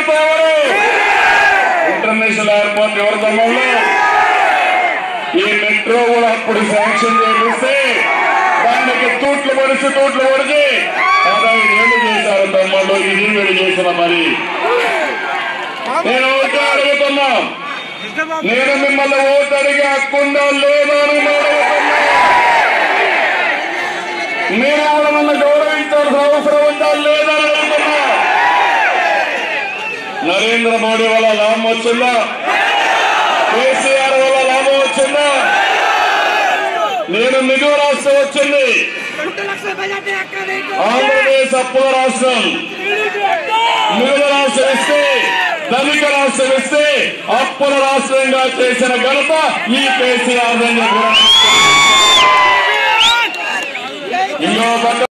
కడతా ఎవరు? International airport ఎవరి తమ్ముళ్ళు? ఈ మెట్రో కూడా అప్పుడు శాంక్షన్ చేపిస్తే దానికి తూట్లు పొడిచి 15 ఏళ్ళు చేశారు తమ్ముళ్ళు. ఇది వీడు చేసిన మరి. నేను ఒకటే అడుగుతున్నా, నేను మిమ్మల్ని ఓటు అడిగే హక్కుందా లేదా అని అడుగుతున్నా. మీరు కూడా నన్ను గౌరవించాల్సిన అవసరం ఉందా లేదా అని అడుగుతున్నా. నరేంద్ర మోడీ వల్ల లాభం వచ్చిందా? కేసీఆర్ వల్ల లాభం వచ్చిందా? నేను మిగువ రాష్ట్రం వచ్చింది, ఆంధ్రప్రదేశ్ అప్పుల రాష్ట్రం. మిగువ రాష్ట్రం ఇస్తే, ధనిక రాష్ట్రం ఇస్తే అప్పుల రాష్ట్రంగా చేసిన ఘనత ఈ కేసీఆర్. ఇంకో